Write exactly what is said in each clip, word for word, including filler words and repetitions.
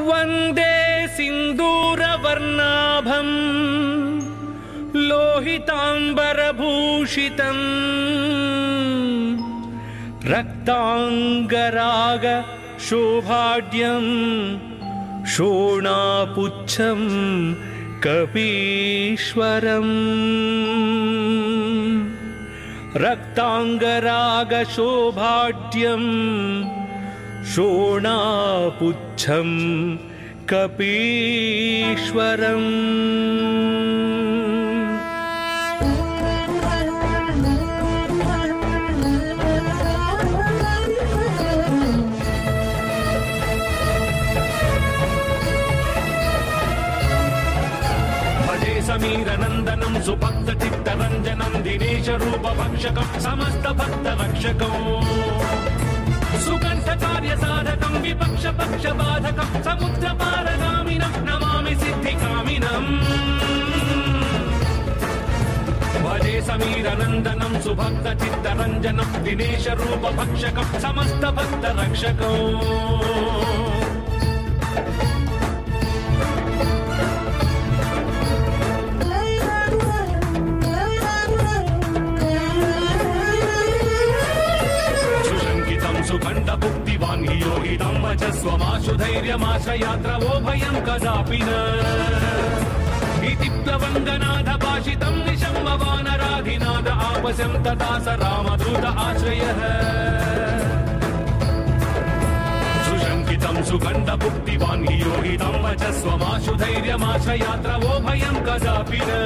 वंदे सिंदूरवर्णाभं लोहितांबरभूषितं रक्तांगराग शोभाढ्यं शोणापुच्छं कपीश्वरम् रक्तांगराग शोभाढ्यं शोणापुच्छं कपीश्वरम् समीरनंदनं सुभक्त चित्तरंजनं दिनेश रूप भक्षकं समस्त भक्त रक्षकं सुकंठ कार्य साधकं विपक्ष पक्ष बाधकं समुद्र पारगामिनं नमामि सिद्धिकामिनं भजे समीरनंदनं सुभक्त चित्तरंजनं दिनेश रूप भक्षकं समस्त भक्त रक्षकं सुखंड भुक्तिवान् हि योगितं वचस्वमाशु धैर्यमाश्रयात्रवो भयं कदापि न इति प्लवङ्गनाथ भाषितं निशम्भवानराधिनाथ आपशं तथा स रामदूत आश्रयः सुशङ्कितं सुखंड भुक्तिवान् हि योगितं वचस्वमाशु धैर्यमाश्रयात्रवो भयं कदापि न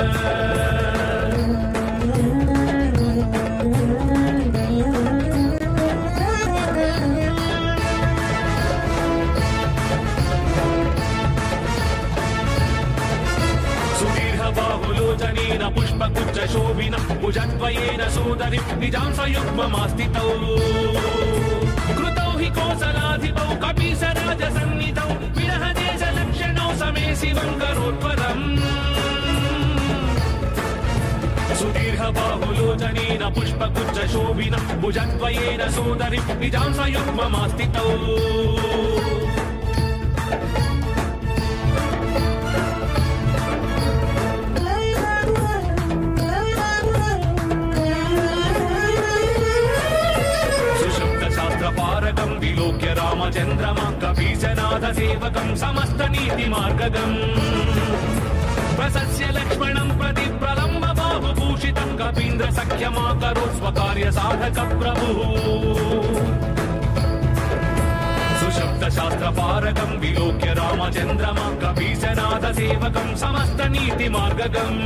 बाहुलोचनेन पुष्पगुच्छ शोभिन भुजद्वयेन सोदरि निजां सयुग्ममास्थितौ कृतौ हि कोसलाधिपौ कपीसराजसन्निधौ विरहदेशलक्षणौ समे शिवं करोत्परम् सुदीर्घ बाहुलोचनेन पुष्पगुच्छ शोभिन भुजद्वयेन सोदरि निजां सयुग्ममास्थितौ पारकं विलोक्य रामचन्द्रमा कपीशनाथ सेवकं समस्त नीति मार्गगम् प्रसस्य लक्ष्मणं प्रति प्रलम्ब बाहुभूषितं कपीन्द्र सख्यमाकरोत् स्वकार्य साधक प्रभुः सुशब्द शास्त्र पारकं विलोक्य रामचन्द्रमा कपीशनाथ सेवकं समस्त नीति मार्गगम्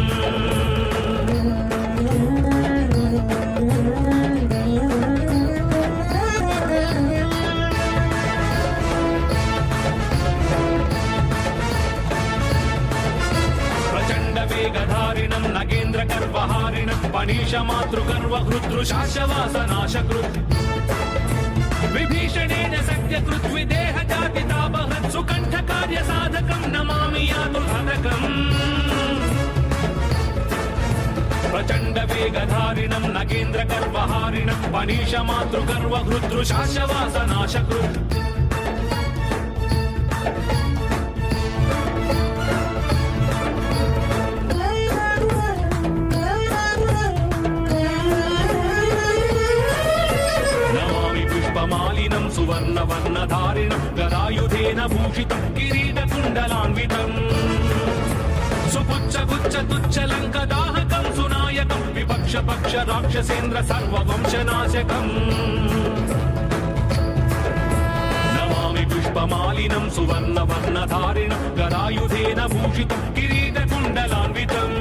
वेगधारिणं नगेन्द्र गर्वहारिणं पनीश मातृगर्व हृदृशाशवासनाशकृत् विभीषणेन सख्यकृत् विदेह जाति तापहत् सुकंठ कार्य साधकं नमामि यातुर्हतकम् प्रचंड वेगधारिणं नगेन्द्र गर्वहारिणं पनीश मातृगर्व हृदृशाशवासनाशकृत् मालिनं सुवर्णवर्णधारिणं गदायुधेन भूषितं किरीटकुण्डलान्वितं सुपुच्छ गुच्छ तुच्छ लङ्कदाहकं सुनायकं विपक्ष पक्ष राक्षसेन्द्र सर्ववंशनाशकम् नमामि पुष्पमालिनं सुवर्णवर्णधारिणं गदायुधेन भूषितं किरीटकुण्डलान्वितम्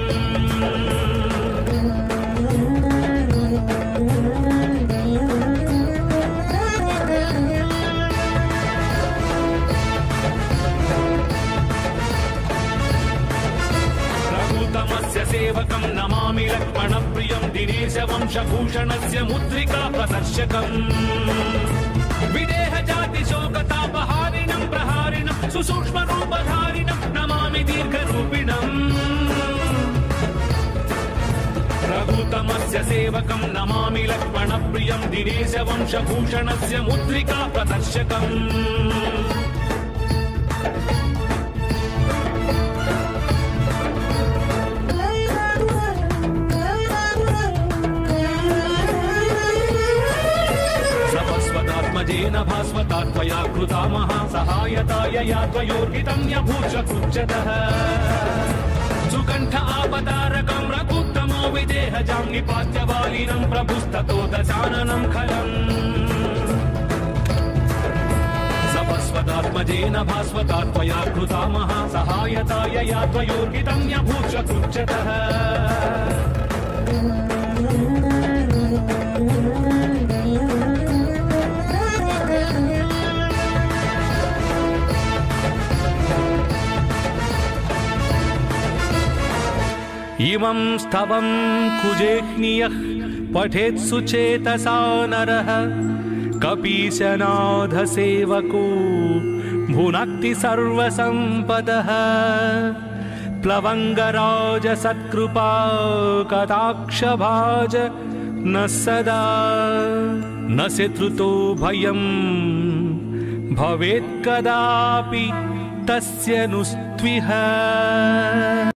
सेवकं नमामि लक्ष्मणप्रियं दिनेशवंशभूषणस्य मुद्रिका प्रदर्शकम् विदेह जाति शोकतापहारिणं प्रहारिणं सुसूक्ष्मरूपधारिणं नमामि दीर्घरूपिणम् रघुतमस्य सेवकं नमामि लक्ष्मणप्रियं दिनेशवंशभूषणस्य मुद्रिका प्रदर्शकम् सपस्वदात्मजेन भास्वतात्मया कृता महासहायताय या त्वयोर्हितं यभूषकृच्छतः सुकण्ठ आपतारकं रघुत्तमो विदेहजां निपात्य वालिनं प्रभुस्ततो दशाननं खलम् सपस्वदात्मजेन भास्वतात्मया कृता महासहायताय या त्वयोर्हितं यभूषकृच्छतः इमं स्तवं कुजेह्नियः पठेत् सुचेतसा नरः कपीशनाथसेवको भुनक्ति सर्वसम्पदः प्लवङ्गराज सत्कृपा कटाक्षभाज न सदा न शत्रुतो भयं भवेत् कदापि तस्य नुस्त्विह।